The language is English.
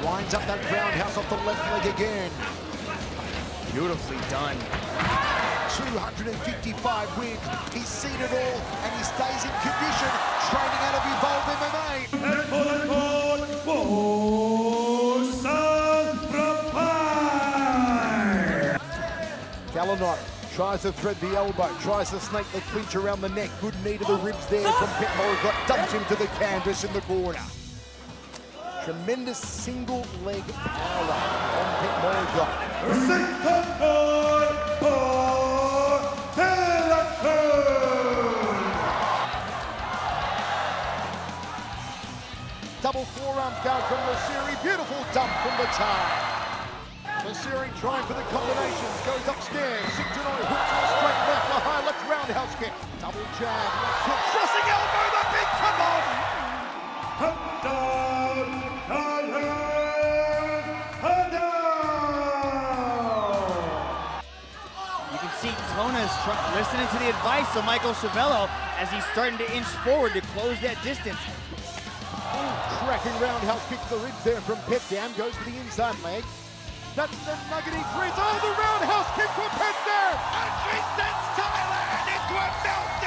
Winds up that roundhouse off the left leg again. Beautifully done. 255 wins. He's seen it all and he stays in condition, training out of Evolve MMA. Galanot tries to thread the elbow, tries to snake the clinch around the neck. Good knee to the ribs there from Petchmorakot. Dumps him to the canvas in the corner. Tremendous single leg power on Petchmorakot. Double forearm guard from Mosseri. Beautiful dump from the tie. Mosseri trying for the combinations. Goes upstairs. Sinjanoi hooks on a straight left. A high left roundhouse kick. Double jab. Left hook. Crossing elbow. The big come on. You can see Tona's listening to the advice of Michael Schiavello as he's starting to inch forward to close that distance. Cracking roundhouse kick to the ribs there from Petchmorakot. Goes to the inside leg. That's the nuggety freeze. Oh, the roundhouse kick from Petchmorakot. And she sends Thailand into a meltdown.